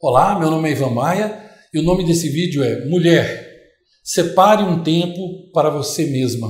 Olá, meu nome é Ivan Maia e o nome desse vídeo é Mulher, separe um tempo para você mesma.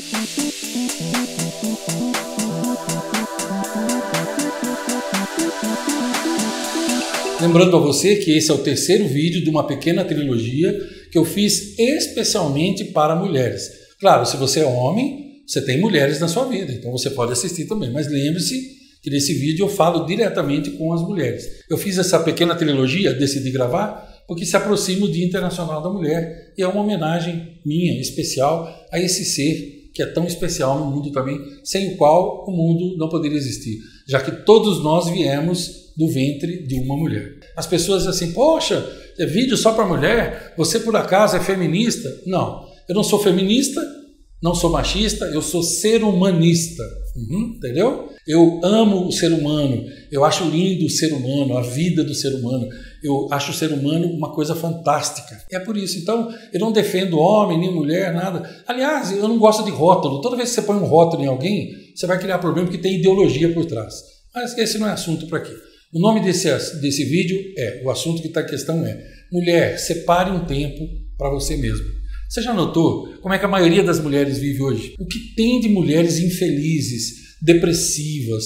Lembrando a você que esse é o terceiro vídeo de uma pequena trilogia que eu fiz especialmente para mulheres. Claro, se você é homem, você tem mulheres na sua vida, então você pode assistir também, mas lembre-se que nesse vídeo eu falo diretamente com as mulheres. Eu fiz essa pequena trilogia, decidi gravar, porque se aproxima o Dia Internacional da Mulher e é uma homenagem minha, especial, a esse ser que é tão especial no mundo também, sem o qual o mundo não poderia existir, já que todos nós viemos do ventre de uma mulher. As pessoas dizem assim, poxa, é vídeo só para mulher? Você por acaso é feminista? Não, eu não sou feminista, não sou machista, eu sou ser humanista, entendeu? Eu amo o ser humano, eu acho lindo o ser humano, a vida do ser humano, eu acho o ser humano uma coisa fantástica. É por isso, então, eu não defendo homem, nem mulher, nada. Aliás, eu não gosto de rótulo. Toda vez que você põe um rótulo em alguém, você vai criar problema porque tem ideologia por trás. Mas esse não é assunto para aqui. O nome desse vídeo o assunto que está em questão é Mulher, separe um tempo para você mesmo. Você já notou como é que a maioria das mulheres vive hoje? O que tem de mulheres infelizes, depressivas,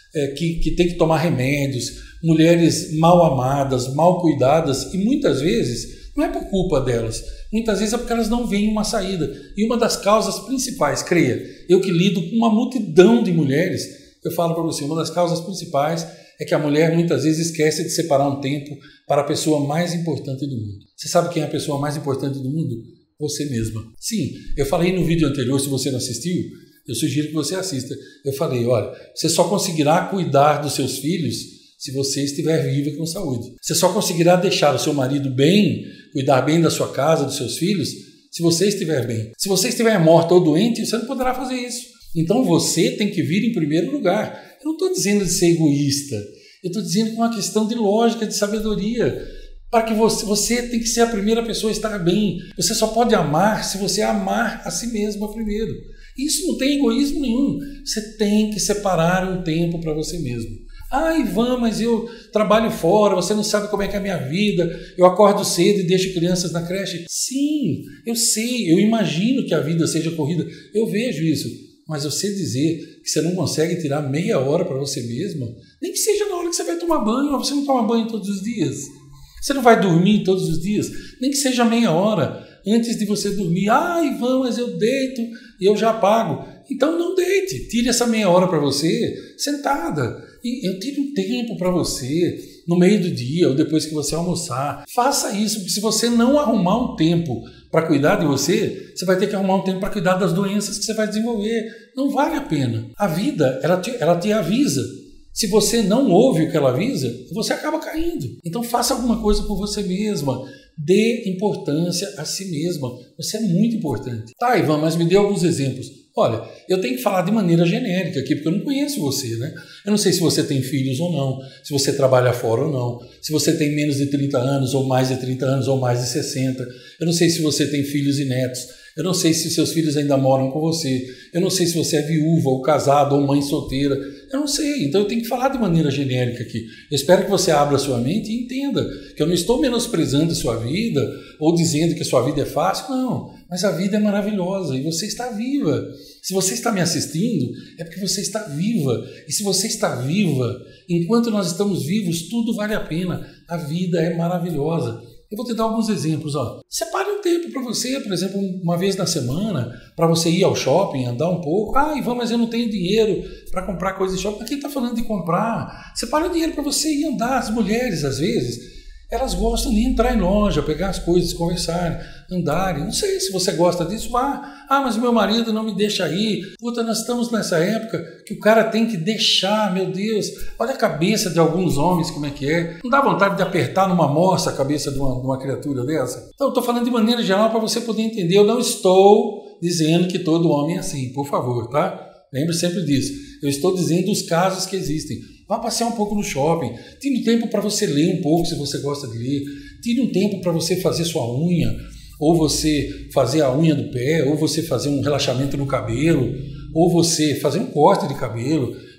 que tem que tomar remédios, mulheres mal amadas, mal cuidadas, e muitas vezes não é por culpa delas, muitas vezes é porque elas não veem uma saída. E uma das causas principais, creia, eu que lido com uma multidão de mulheres, eu falo para você, uma das causas principais é que a mulher muitas vezes esquece de separar um tempo para a pessoa mais importante do mundo. Você sabe quem é a pessoa mais importante do mundo? Você mesma. Sim, eu falei no vídeo anterior, se você não assistiu, eu sugiro que você assista. Eu falei, olha, você só conseguirá cuidar dos seus filhos se você estiver viva com saúde. Você só conseguirá deixar o seu marido bem, cuidar bem da sua casa, dos seus filhos, se você estiver bem. Se você estiver morta ou doente, você não poderá fazer isso. Então você tem que vir em primeiro lugar. Eu não estou dizendo de ser egoísta, eu estou dizendo que é uma questão de lógica, de sabedoria. Para que você tem que ser a primeira pessoa a estar bem. Você só pode amar se você amar a si mesma primeiro. Isso não tem egoísmo nenhum. Você tem que separar um tempo para você mesmo. Ah, Ivan, mas eu trabalho fora, você não sabe como é que é a minha vida, eu acordo cedo e deixo crianças na creche. Sim, eu sei, eu imagino que a vida seja corrida, eu vejo isso. Mas você dizer que você não consegue tirar meia hora para você mesma, nem que seja na hora que você vai tomar banho, você não toma banho todos os dias. Você não vai dormir todos os dias, nem que seja meia hora antes de você dormir. Ah, Ivan, mas eu deito e eu já apago. Então não deite, tire essa meia hora para você, sentada. E eu tiro um tempo para você, no meio do dia ou depois que você almoçar. Faça isso, porque se você não arrumar um tempo para cuidar de você, você vai ter que arrumar um tempo para cuidar das doenças que você vai desenvolver. Não vale a pena. A vida, ela te avisa. Se você não ouve o que ela avisa, você acaba caindo. Então faça alguma coisa por você mesma. Dê importância a si mesma. Você é muito importante. Tá, Ivan, mas me dê alguns exemplos. Olha, eu tenho que falar de maneira genérica aqui, porque eu não conheço você, né? Eu não sei se você tem filhos ou não, se você trabalha fora ou não, se você tem menos de 30 anos, ou mais de 30 anos, ou mais de 60. Eu não sei se você tem filhos e netos. Eu não sei se seus filhos ainda moram com você. Eu não sei se você é viúva, ou casado, ou mãe solteira. Eu não sei, então eu tenho que falar de maneira genérica aqui. Eu espero que você abra a sua mente e entenda que eu não estou menosprezando a sua vida ou dizendo que a sua vida é fácil, não. Mas a vida é maravilhosa e você está viva. Se você está me assistindo, é porque você está viva. E se você está viva, enquanto nós estamos vivos, tudo vale a pena. A vida é maravilhosa. Eu vou te dar alguns exemplos. Ó. Separe um tempo para você, por exemplo, uma vez na semana, para você ir ao shopping, andar um pouco. Ah, Ivan, mas eu não tenho dinheiro para comprar coisas de shopping. Aqui está falando de comprar. Separe o dinheiro para você ir andar. As mulheres, às vezes, elas gostam de entrar em loja, pegar as coisas, conversarem, andarem. Não sei se você gosta disso, vá. Ah, mas meu marido não me deixa ir. Puta, nós estamos nessa época que o cara tem que deixar, meu Deus. Olha a cabeça de alguns homens, como é que é. Não dá vontade de apertar numa moça a cabeça de uma criatura dessa? Então, eu estou falando de maneira geral para você poder entender. Eu não estou dizendo que todo homem é assim, por favor, tá? Lembre sempre disso. Eu estou dizendo os casos que existem. Vá passear um pouco no shopping. Tire um tempo para você ler um pouco, se você gosta de ler. Tire um tempo para você fazer sua unha, ou você fazer a unha do pé, ou você fazer um relaxamento no cabelo, ou você fazer um corte de cabelo.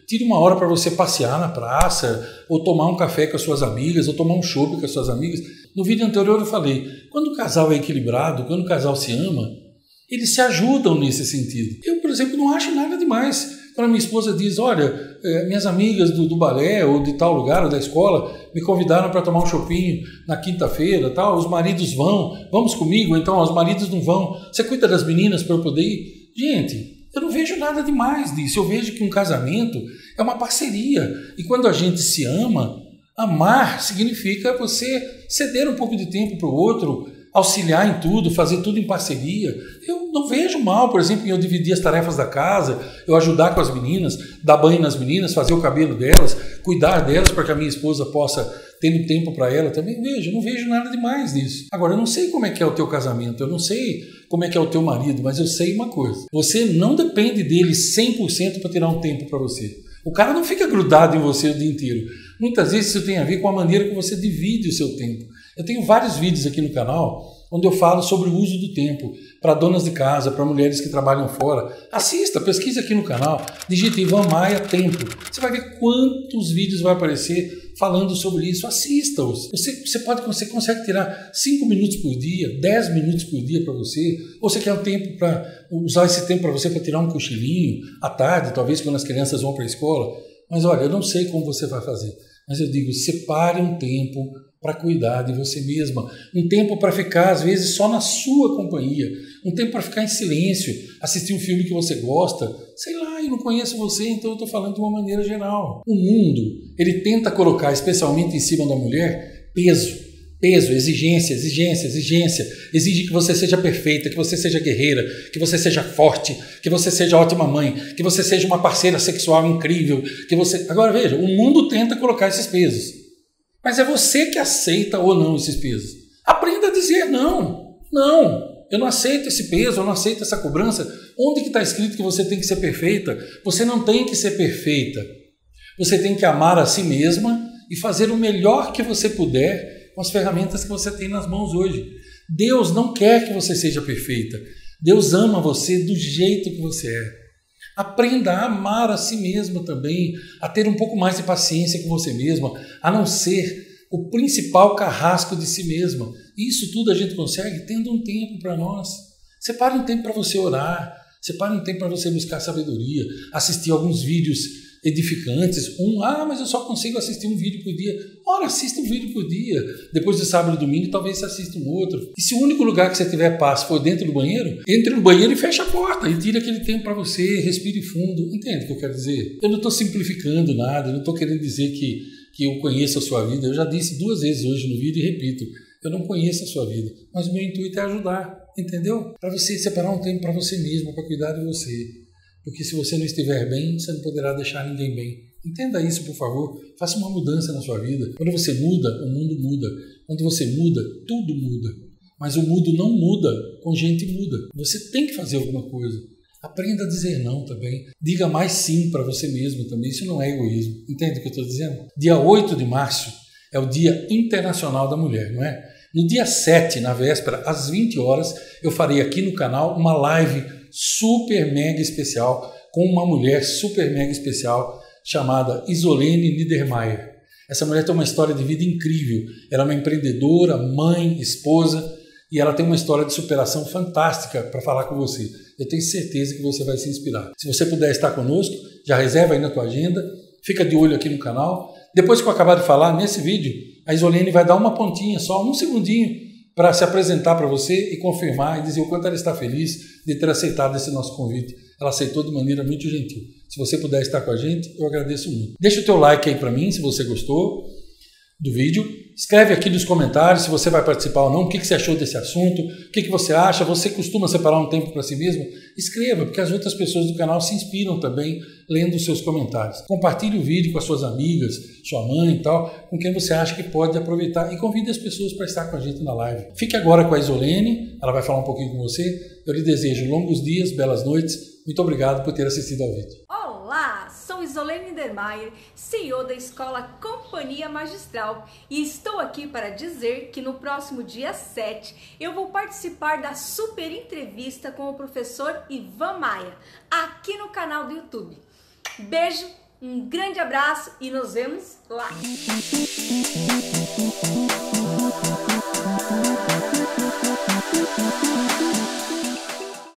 Tire uma hora para você passear na praça, ou tomar um café com as suas amigas, ou tomar um chopp com as suas amigas. No vídeo anterior eu falei, quando o casal é equilibrado, quando o casal se ama, eles se ajudam nesse sentido. Eu, por exemplo, não acho nada demais. Quando a minha esposa diz, olha, minhas amigas do balé ou de tal lugar ou da escola me convidaram para tomar um chopinho na quinta-feira, tal, os maridos vamos comigo, então os maridos não vão. Você cuida das meninas para eu poder ir? Gente, eu não vejo nada demais disso. Eu vejo que um casamento é uma parceria. E quando a gente se ama, amar significa você ceder um pouco de tempo para o outro, auxiliar em tudo, fazer tudo em parceria. Eu não vejo mal, por exemplo, em eu dividir as tarefas da casa, eu ajudar com as meninas, dar banho nas meninas, fazer o cabelo delas, cuidar delas para que a minha esposa possa ter um tempo para ela também. Veja, eu não vejo nada demais nisso. Agora, eu não sei como é que é o teu casamento, eu não sei como é que é o teu marido, mas eu sei uma coisa. Você não depende dele 100% para tirar um tempo para você. O cara não fica grudado em você o dia inteiro. Muitas vezes isso tem a ver com a maneira que você divide o seu tempo. Eu tenho vários vídeos aqui no canal onde eu falo sobre o uso do tempo para donas de casa, para mulheres que trabalham fora. Assista, pesquise aqui no canal, digite Ivan Maia Tempo. Você vai ver quantos vídeos vai aparecer falando sobre isso. Assista-os. Você consegue tirar 5 minutos por dia, 10 minutos por dia para você, ou você quer um tempo para usar esse tempo para você para tirar um cochilinho à tarde, talvez quando as crianças vão para a escola. Mas olha, eu não sei como você vai fazer, mas eu digo, separe um tempo para cuidar de você mesma, um tempo para ficar, às vezes, só na sua companhia, um tempo para ficar em silêncio, assistir um filme que você gosta, sei lá, eu não conheço você, então eu estou falando de uma maneira geral. O mundo, ele tenta colocar, especialmente em cima da mulher, peso, exigência, exige que você seja perfeita, que você seja guerreira, que você seja forte, que você seja ótima mãe, que você seja uma parceira sexual incrível, que você... Agora veja, o mundo tenta colocar esses pesos. Mas é você que aceita ou não esses pesos. Aprenda a dizer não. Não, eu não aceito esse peso, eu não aceito essa cobrança. Onde que está escrito que você tem que ser perfeita? Você não tem que ser perfeita. Você tem que amar a si mesma e fazer o melhor que você puder com as ferramentas que você tem nas mãos hoje. Deus não quer que você seja perfeita. Deus ama você do jeito que você é. Aprenda a amar a si mesma também, a ter um pouco mais de paciência com você mesma, a não ser o principal carrasco de si mesma. Isso tudo a gente consegue tendo um tempo para nós. Separe um tempo para você orar, separe um tempo para você buscar sabedoria, assistir alguns vídeos edificantes. Mas eu só consigo assistir um vídeo por dia. Ora, assista um vídeo por dia. Depois de sábado e domingo, talvez você assista um outro. E se o único lugar que você tiver paz for dentro do banheiro, entre no banheiro e feche a porta e tire aquele tempo para você, respire fundo. Entende o que eu quero dizer? Eu não estou simplificando nada, eu não estou querendo dizer que eu conheço a sua vida. Eu já disse 2 vezes hoje no vídeo e repito, eu não conheço a sua vida, mas o meu intuito é ajudar, entendeu? Para você separar um tempo para você mesmo, para cuidar de você. Porque se você não estiver bem, você não poderá deixar ninguém bem. Entenda isso, por favor. Faça uma mudança na sua vida. Quando você muda, o mundo muda. Quando você muda, tudo muda. Mas o mundo não muda com gente muda. Você tem que fazer alguma coisa. Aprenda a dizer não também. Diga mais sim para você mesmo também. Isso não é egoísmo. Entende o que eu estou dizendo? Dia 8 de março é o Dia Internacional da Mulher, não é? No dia 7, na véspera, às 20 horas, eu farei aqui no canal uma live super mega especial com uma mulher super mega especial chamada Isolene Niedermayer. Essa mulher tem uma história de vida incrível. Ela é uma empreendedora, mãe, esposa e ela tem uma história de superação fantástica para falar com você. Eu tenho certeza que você vai se inspirar. Se você puder estar conosco, já reserva aí na tua agenda, fica de olho aqui no canal. Depois que eu acabar de falar, nesse vídeo, a Isolene vai dar uma pontinha, só um segundinho, para se apresentar para você e confirmar e dizer o quanto ela está feliz de ter aceitado esse nosso convite. Ela aceitou de maneira muito gentil. Se você puder estar com a gente, eu agradeço muito. Deixa o teu like aí para mim, se você gostou do vídeo. Escreve aqui nos comentários se você vai participar ou não, o que você achou desse assunto, o que você acha, você costuma separar um tempo para si mesmo? Escreva, porque as outras pessoas do canal se inspiram também lendo os seus comentários. Compartilhe o vídeo com as suas amigas, sua mãe e tal, com quem você acha que pode aproveitar e convide as pessoas para estar com a gente na live. Fique agora com a Isolene, ela vai falar um pouquinho com você. Eu lhe desejo longos dias, belas noites. Muito obrigado por ter assistido ao vídeo. Olá, sou Isolene Niedermayer, CEO da Escola Companhia Magistral e estou aqui para dizer que no próximo dia 7 eu vou participar da super entrevista com o professor Ivan Maia, aqui no canal do YouTube. Beijo Um grande abraço e nos vemos lá!